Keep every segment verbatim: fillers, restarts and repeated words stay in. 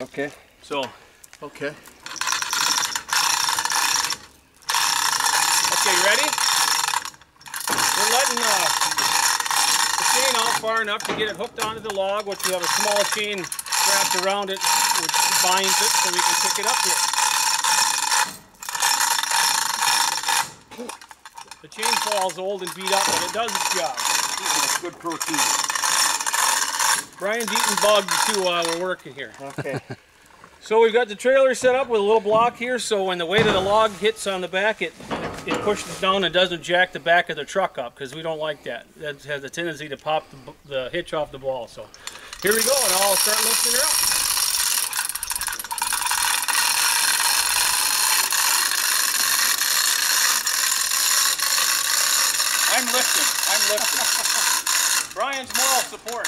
Okay. So. Okay. Okay, you ready? We're letting uh, the chain out far enough to get it hooked onto the log, which we have a small chain wrapped around it, which binds it so we can pick it up here. The chainsaw is old and beat up, but it does its job. That's good protein. Brian's eating bugs too while we're working here. Okay. So we've got the trailer set up with a little block here, so when the weight of the log hits on the back, it it pushes down and doesn't jack the back of the truck up, because we don't like that. That has a tendency to pop the, the hitch off the ball. So here we go, and I'll start lifting her up. I'm lifting. I'm lifting. Brian's moral support.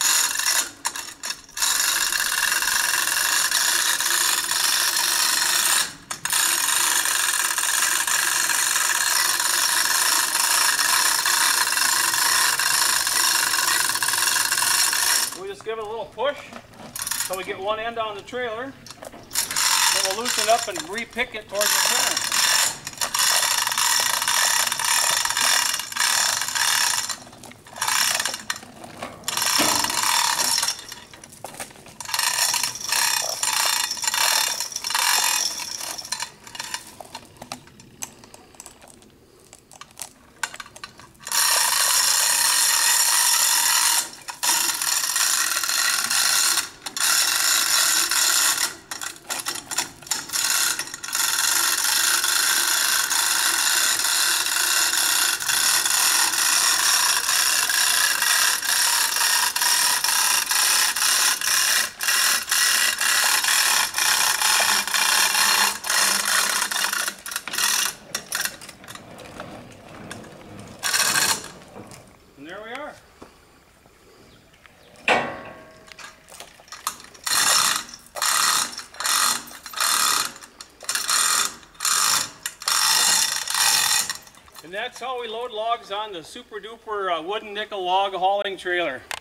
We just give it a little push so we get one end on the trailer. Then we'll loosen up and re-pick it towards the center. And there we are. And that's how we load logs on the super duper uh, wooden nickel log hauling trailer.